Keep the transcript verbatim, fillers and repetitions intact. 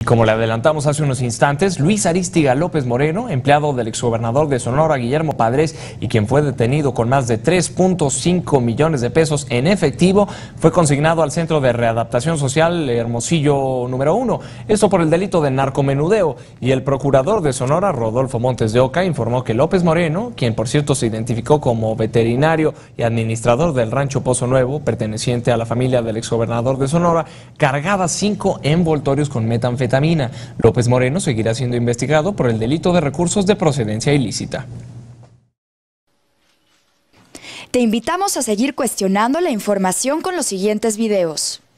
como le adelantamos hace unos instantes, Luis Arístiga López Moreno, empleado del exgobernador de Sonora, Guillermo Padres, y quien fue detenido con más de tres punto cinco millones de pesos en efectivo, fue consignado al Centro de Readaptación Social Hermosillo número uno. Esto por el delito de narcomenudeo. Y el procurador de Sonora, Rodolfo Montes de Oca, informó que López Moreno, quien por cierto se identificó como veterinario y administrador del rancho Pozo Nuevo, perteneciente a la familia del exgobernador de Sonora, cargaba cinco envoltorios con metanfetamina. López Moreno seguirá siendo investigado por el delito de recursos de procedencia ilícita. Te invitamos a seguir cuestionando la información con los siguientes videos.